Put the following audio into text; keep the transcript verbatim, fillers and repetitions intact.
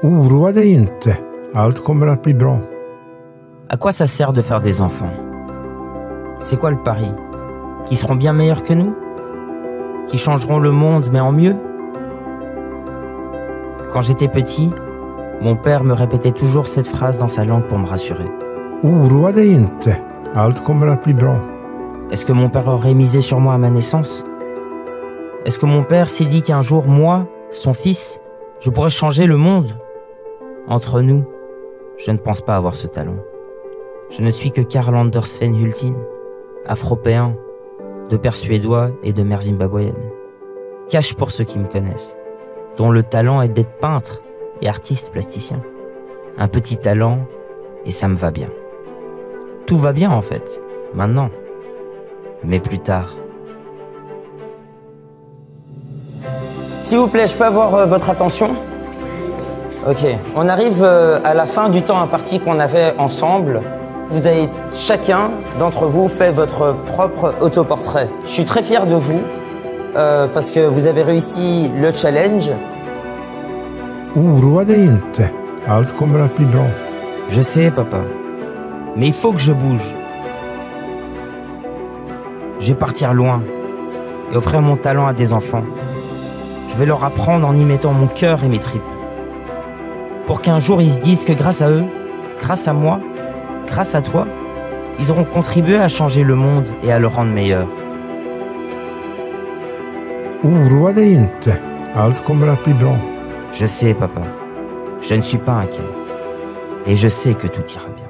Oroa dig inte. Allt kommer att bli bra. À quoi ça sert de faire des enfants? C'est quoi le pari? Qu'ils seront bien meilleurs que nous? Qui changeront le monde mais en mieux? Quand j'étais petit, mon père me répétait toujours cette phrase dans sa langue pour me rassurer. Oroa dig inte. Allt kommer att bli bra. Est-ce que mon père aurait misé sur moi à ma naissance? Est-ce que mon père s'est dit qu'un jour, moi, son fils, je pourrais changer le monde? Entre nous, je ne pense pas avoir ce talent. Je ne suis que Karl Anders Sven Hultin, afropéen, de père suédois et de mère zimbabwéenne. Cache pour ceux qui me connaissent, dont le talent est d'être peintre et artiste plasticien. Un petit talent, et ça me va bien. Tout va bien en fait, maintenant. Mais plus tard. S'il vous plaît, je peux avoir euh, votre attention? Ok, on arrive euh, à la fin du temps imparti qu'on avait ensemble. Vous avez chacun d'entre vous fait votre propre autoportrait. Je suis très fier de vous euh, parce que vous avez réussi le challenge. Oroa dig inte. Allt kommer att bli bra. Je sais, papa, mais il faut que je bouge. Je vais partir loin et offrir mon talent à des enfants. Je vais leur apprendre en y mettant mon cœur et mes tripes. Pour qu'un jour ils se disent que grâce à eux, grâce à moi, grâce à toi, ils auront contribué à changer le monde et à le rendre meilleur. Oroa dig inte. Allt kommer att bli bra. Je sais, papa, je ne suis pas inquiet. Et je sais que tout ira bien.